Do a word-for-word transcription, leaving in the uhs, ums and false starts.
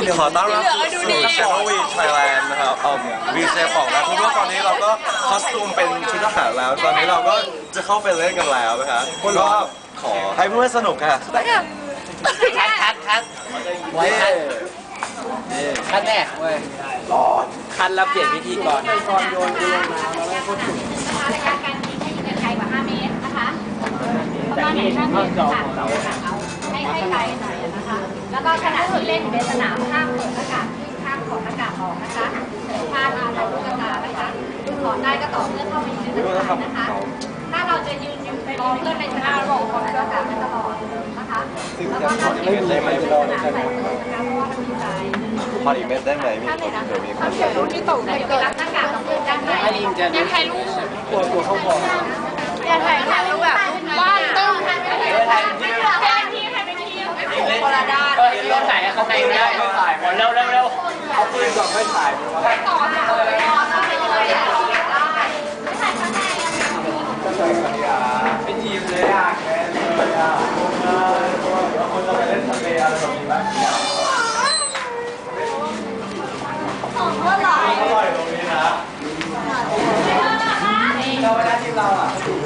ขอต้อนรับสู่ชาโนวีไทยแลนด์นะครับเอาวีเซของนะทุกท่านตอนนี้เราก็คอสตูมเป็นชุดทหารแล้วตอนนี้เราก็จะเข้าไปเล่นกันแล้วนะคะก็ขอให้เพื่อนสนุกค่ะคัดคัดคัดไว้คัดคัดแน่เว้ยร้อนคัดแล้วเปลี่ยนวิธีก่อนก่อนโยนโยนมาแล้วก็จุดระยะการยิงให้อยู่ไกลกว่าห้าเมตรนะคะประมาณไหนห้าเมตรค่ะให้ให้ไกลหน่อยนะคะแล้วก็ขณะที่เล่นอยู่ในสนามห้ามเปิดอากาศขึ้นห้ามถอดอากาศออกนะคะพาทางเราลูกตานะคะถอดได้ก็ต่อเมื่อเข้าไปอยู่ในสนามนะคะถ้าเราจะยืนอยู่ไปรอเพื่อนในสนามเราถอดอากาศไม่ตลอดนะคะแล้วก็ถ้าไม่ได้ไม่ได้ใส่นะคะเพราะว่ามันมีสายพอดีเม็ดได้ไหมมีคนเดี๋ยวมีคนเดี๋ยวรูปที่ตกอได้เกิดย่ารับหน้ากากของเพื่อนด้านในยังถ่ายรูปกลัวกลัวเขาบอกอย่าถ่ายถ่ายรูปแบบบ้านต้องถ่ายไปที่ถ่ายไปที่ถ่ายไปที่ถ่ายไปที่คนละด้านเออเรื่องไหนเขาไม่ได้ไม่ถ่ายเร็วเร็วเร็วเอาปืนก่อนไม่ถ่ายไปต่อเลยเป็นทีมเลยอ่ะแกเลยอ่ะคนจะไปเล่นทะเลอะไรแบบนี้บ้างของอร่อยอร่อยตรงนี้นะเราไม่ได้ทีมเราอ่ะ